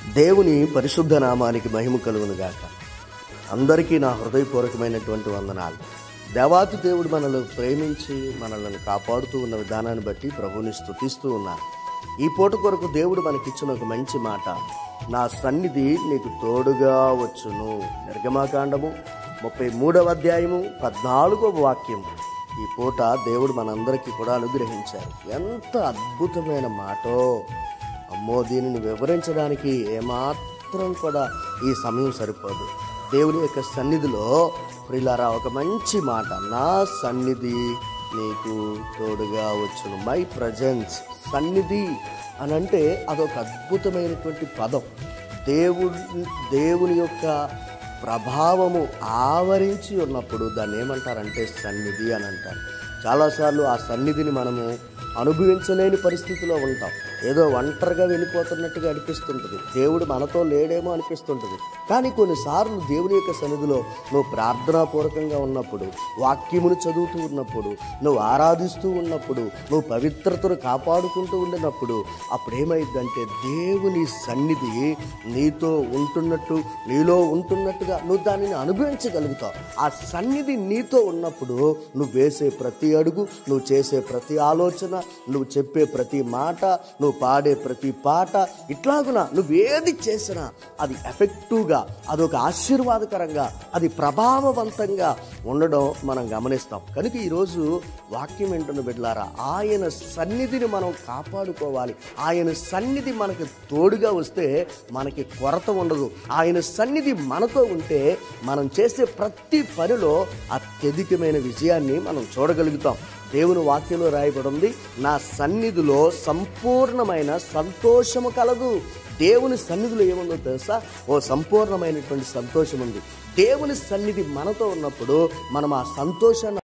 దేవుని పరిశుద్ధ నామానికి మహిమ కలుగునుగాక. అందరికీ నా హృదయపూర్వకమైనటువంటి వందనాలు. దేవాతి దేవుడు మనల్ని ప్రేమించి మనల్ని కాపాడుతూ ఉన్న విధానాన్ని బట్టి ప్రభువుని స్తుతిస్తూ ఉన్నాను. ఈ పూట కొరకు దేవుడు మనకిచ్చిన ఒక మంచి మాట, నా సన్నిధి నీకు తోడుగా వచ్చును. నిర్గమాకాండము 33వ అధ్యాయము 14వ వాక్యం. ఈ పూట దేవుడు మనందరికీ కూడా అనుగ్రహించారు. ఎంత అద్భుతమైన మాటో! అమ్మో, దీనిని వివరించడానికి ఏమాత్రం కూడా ఈ సమయం సరిపోదు. దేవుని యొక్క సన్నిధిలో ప్రియులారా ఒక మంచి మాట, నా సన్నిధి నీకు తోడుగా వచ్చును. మై ప్రజెన్స్, సన్నిధి అని అంటే అదొక అద్భుతమైనటువంటి పదం. దేవుని యొక్క ప్రభావము ఆవరించి ఉన్నప్పుడు దాన్ని ఏమంటారంటే సన్నిధి అని అంటారు. చాలాసార్లు ఆ సన్నిధిని మనము అనుభవించలేని పరిస్థితిలో ఉంటాం. ఏదో ఒంటరిగా వెళ్ళిపోతున్నట్టుగా అనిపిస్తుంటుంది. దేవుడు మనతో లేడేమో అనిపిస్తుంటుంది. కానీ కొన్నిసార్లు దేవుని యొక్క సన్నిధిలో నువ్వు ప్రార్థనాపూర్వకంగా ఉన్నప్పుడు, వాక్యమును చదువుతూ ఉన్నప్పుడు, నువ్వు ఆరాధిస్తూ ఉన్నప్పుడు, నువ్వు పవిత్రతను కాపాడుకుంటూ ఉండినప్పుడు అప్పుడేమైందంటే దేవుని సన్నిధి నీతో ఉంటున్నట్టు, నీలో ఉంటున్నట్టుగా నువ్వు దానిని అనుభవించగలుగుతావు. ఆ సన్నిధి నీతో ఉన్నప్పుడు నువ్వు వేసే ప్రతి అడుగు, నువ్వు చేసే ప్రతి ఆలోచన, నువ్వు చెప్పే ప్రతి మాట, నువ్వు పాడే ప్రతి పాట, ఇట్లాగున నువ్వేది చేసినా అది ఎఫెక్టివ్గా, అదొక ఆశీర్వాదకరంగా, అది ప్రభావవంతంగా ఉండడం మనం గమనిస్తాం. కనుక ఈరోజు వాక్యం వింటున్న బిడ్డలారా, ఆయన సన్నిధిని మనం కాపాడుకోవాలి. ఆయన సన్నిధి మనకి తోడుగా వస్తే మనకి కొరత ఉండదు. ఆయన సన్నిధి మనతో ఉంటే మనం చేసే ప్రతి పనిలో అత్యధికమైన విజయాన్ని మనం చూడగలుగుతాం. దేవుని వాక్యంలో రాయబడి ఉంది, నా సన్నిధిలో సంపూర్ణమైన సంతోషము కలదు. దేవుని సన్నిధిలో ఏముందో తెలుసా? సంపూర్ణమైనటువంటి సంతోషం ఉంది. దేవుని సన్నిధి మనతో ఉన్నప్పుడు మనం ఆ సంతోషాన్ని